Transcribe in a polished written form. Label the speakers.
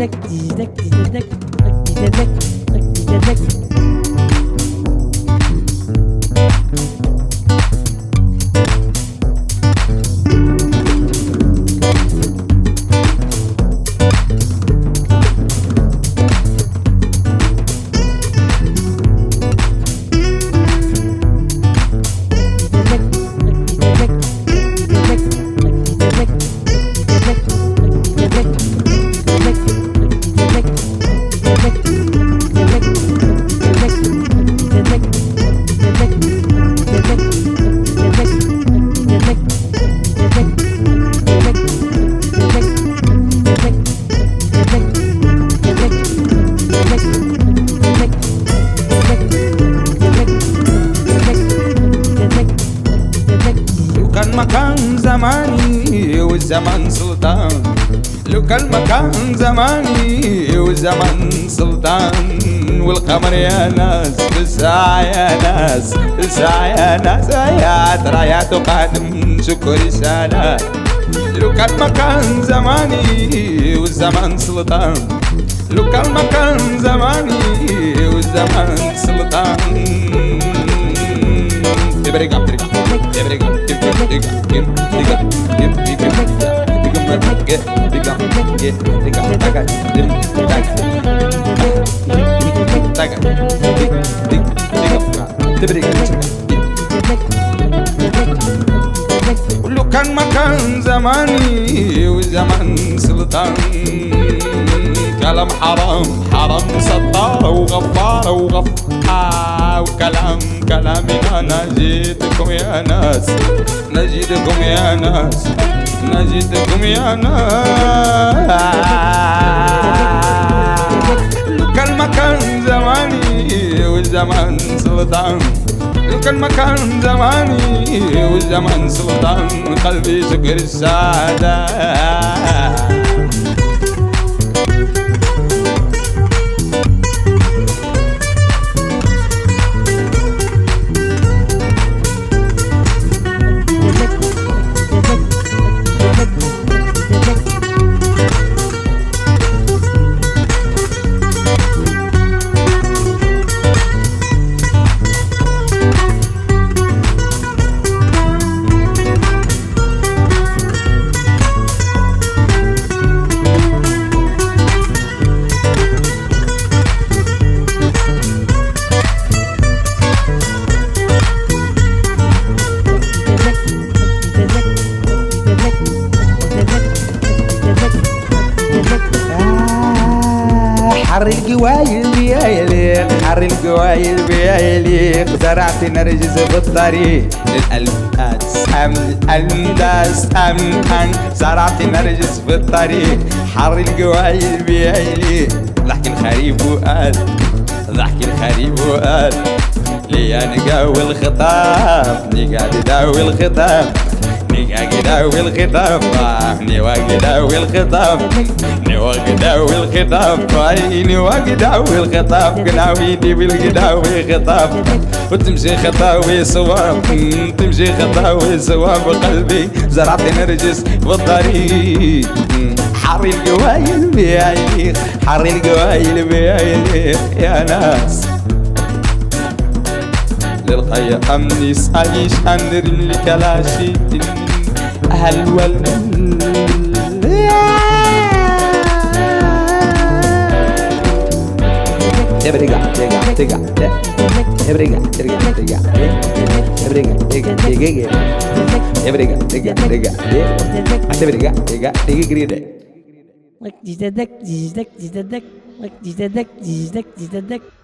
Speaker 1: المكان زماني والزمن سلطان، لو كان مكان زماني والزمن سلطان، والقمر يا ناس بالساعة يا ناس بالساعة يا ناس، آيات رايات وقادم شكر رسالة. لو كان مكان زماني والزمن سلطان، لو كان مكان زماني والزمن سلطان. تبرق تبرق تبرق لو كان مكان زماني والزمن سلطان، كلام حرام حرام سطار وغفار وغفار، وكلام كلامنا نجيتكم يا ناس نجيتكم يا ناس نجيتكم يا ناس. لو كان مكان زماني والزمان سلطان، لو كان مكان زماني والزمان سلطان، قلبي شكر السعادة. حر القوايل بياليق حر القوايل بياليق، زرعت نرجس بالطريق للألماس الأنداس زرعت نرجس بالطريق. حر القوايل بياليق ضحك الخريف وقال ضحك الخريف وقال ليا نقاوي الخطاب نقاعد داوي الخطاب نقاعد داوي الخطاب نواقي داوي الخطاب نواقي داوي الخطاب نواقي داوي الخطاب قناويني بالقداوي خطاب، وتمشي خطاوي صواب تمشي خطاوي صواب قلبي زرعت نرجس بالطريق. حر القوايل بيعيق حر القوايل بيعيق يا ناس، للقيا أمني سايش أندر الكلاشي أهل تبرقع ترقع ترقع تبرقع ترقع ترقع تبرقع ترقع ترقع تبرقع ترقع ترقع تبرقع ترقع ترقع
Speaker 2: like